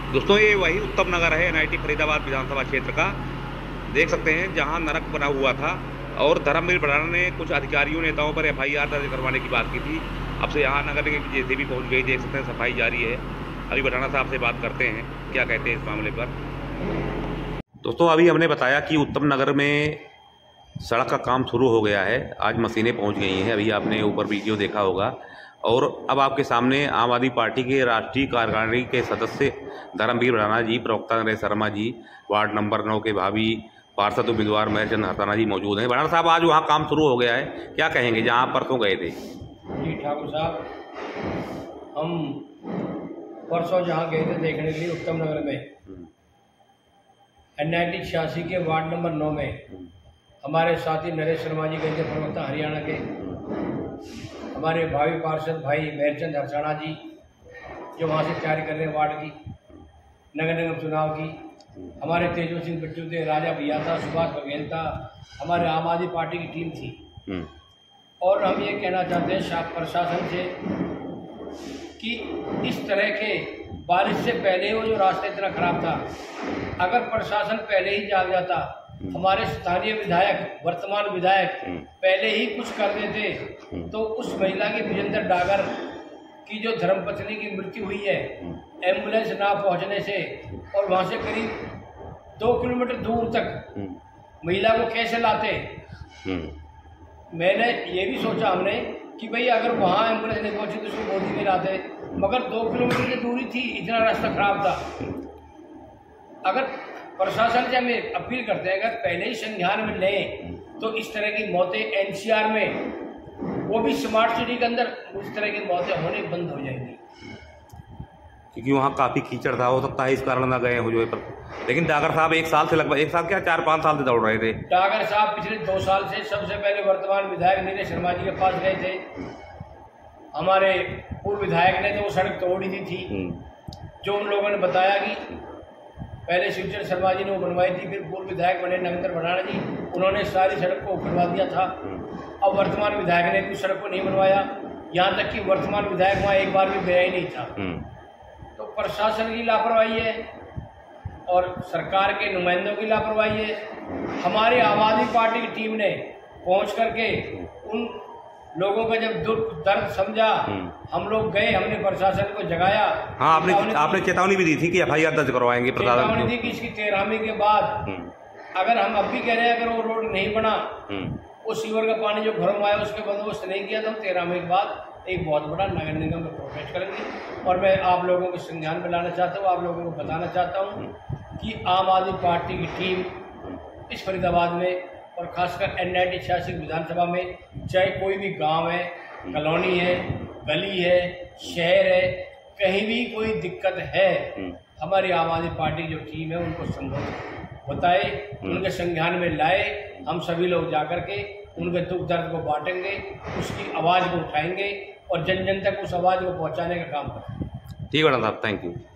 दोस्तों ये वही उत्तम नगर है, NIT फरीदाबाद विधानसभा क्षेत्र का। देख सकते हैं जहां नरक बना हुआ था और धर्मवीर भड़ाना ने कुछ अधिकारियों नेताओं पर FIR दर्ज करवाने की बात की थी। अब से यहाँ नगर निगम की JCB पहुँच गई। देख सकते हैं सफाई जारी है। अभी भड़ाना साहब से बात करते हैं, क्या कहते हैं इस मामले पर। दोस्तों अभी हमने बताया कि उत्तम नगर में सड़क का काम शुरू हो गया है। आज मशीनें पहुंच गई हैं। अभी आपने ऊपर वीडियो देखा होगा। और अब आपके सामने आम आदमी पार्टी के राष्ट्रीय कार्यकारिणी के सदस्य धर्मवीर भड़ाना जी, प्रवक्ता नरेश शर्मा जी, वार्ड नंबर 9 के भावी पार्षद उम्मीदवार मेहरचंद हरसाना जी मौजूद हैं। भड़ाना साहब आज वहाँ काम शुरू हो गया है, क्या कहेंगे जहाँ परसों गए थे? जी ठाकुर साहब, हम परसों जहाँ गए थे देखने के लिए उत्तम नगर में NIT 86 के वार्ड नंबर 9 में हमारे साथी नरेश शर्मा जी गए थे, प्रवक्ता हरियाणा के। हमारे भावी पार्षद भाई मेहरचंद हरसाना जी जो वहाँ से तैयारी कर रहे हैं वार्ड की, नगर निगम चुनाव की। हमारे तेजो सिंह बिट्टू थे, राजा भैया था, सुभाष बघेल था, हमारे आम आदमी पार्टी की टीम थी। और हम ये कहना चाहते हैं प्रशासन से कि इस तरह के बारिश से पहले वो जो रास्ता इतना खराब था, अगर प्रशासन पहले ही जाग जाता, हमारे स्थानीय विधायक, वर्तमान विधायक पहले ही कुछ कर देते, तो उस महिला की विजेंद्र डागर की जो धर्मपत्नी की मृत्यु हुई है एम्बुलेंस ना पहुंचने से, और वहां से करीब 2 किलोमीटर दूर तक महिला को कैसे लाते। मैंने ये भी सोचा हमने कि भाई अगर वहाँ एम्बुलेंस नहीं पहुंची तो उसको गोदी में लाते, मगर 2 किलोमीटर की दूरी थी, इतना रास्ता खराब था। अगर प्रशासन से हमें अपील करते हैं, अगर पहले ही संज्ञान में लें तो इस तरह की मौतें NCR में, वो भी स्मार्ट सिटी के अंदर, उस तरह की मौतें होने बंद हो जाएंगी। क्योंकि वहाँ काफ़ी कीचड़ था, हो सकता है इस कारण ना गए हो जो है। पर लेकिन डागर साहब 1 साल से, लगभग 1 साल क्या 4-5 साल से दौड़ रहे थे। डागर साहब पिछले 2 साल से सबसे पहले वर्तमान विधायक नरेश शर्मा जी के पास गए थे। हमारे पूर्व विधायक ने तो वो सड़क तोड़ी दी थी, जो उन लोगों ने बताया कि पहले शिवचंद्र शर्मा जी ने वो बनवाई थी, फिर पूर्व विधायक बने नरेंद्र भड़ाना जी, उन्होंने सारी सड़क को उखड़वा दिया था। अब वर्तमान विधायक ने कुछ सड़क को नहीं बनवाया, यहाँ तक कि वर्तमान विधायक वहाँ एक बार भी गया ही नहीं था। तो प्रशासन की लापरवाही है और सरकार के नुमाइंदों की लापरवाही है। हमारी आम आदमी पार्टी की टीम ने पहुँच करके उन लोगों का जब दुख दर्द समझा, हम लोग गए, हमने प्रशासन को जगाया। हाँ, आपने चेतावनी भी दी थी कि FIR दर्ज करवाएंगे। चेतावनी दी कि इसकी 13वीं के बाद अगर हम अब भी कह रहे हैं, अगर वो रोड नहीं बना, वो सीवर का पानी जो घरों में आया उसके बंदोबस्त नहीं किया, तो हम 13वीं के बाद एक बहुत बड़ा नगर निगम में प्रोटेस्ट करेंगे। और मैं आप लोगों को संज्ञान में लाना चाहता हूँ, आप लोगों को बताना चाहता हूँ कि आम आदमी पार्टी की टीम इस फरीदाबाद में और खासकर NIT 86 विधानसभा में, चाहे कोई भी गांव है, कॉलोनी है, गली है, शहर है, कहीं भी कोई दिक्कत है, हमारी आम आदमी पार्टी जो टीम है उनको संबोधित बताए, उनके संज्ञान में लाए। हम सभी लोग जाकर के उनके दुख दर्द को बांटेंगे, उसकी आवाज़ को उठाएंगे और जन जन तक उस आवाज़ को पहुँचाने का काम करेंगे। ठीक है साहब, थैंक यू।